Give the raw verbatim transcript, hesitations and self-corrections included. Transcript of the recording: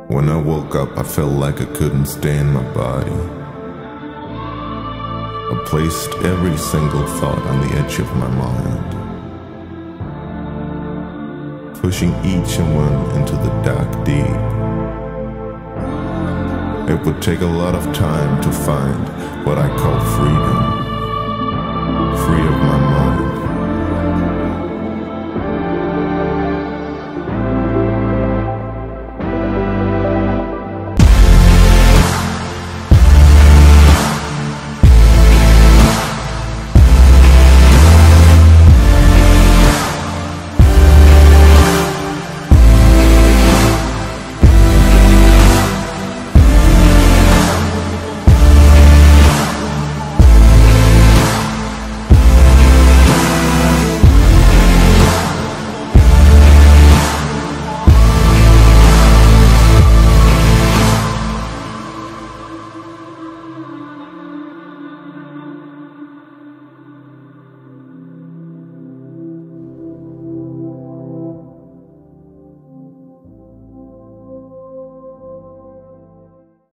When I woke up, I felt like I couldn't stay in my body. I placed every single thought on the edge of my mind, pushing each and one into the dark deep. It would take a lot of time to find what I call freedom, free of my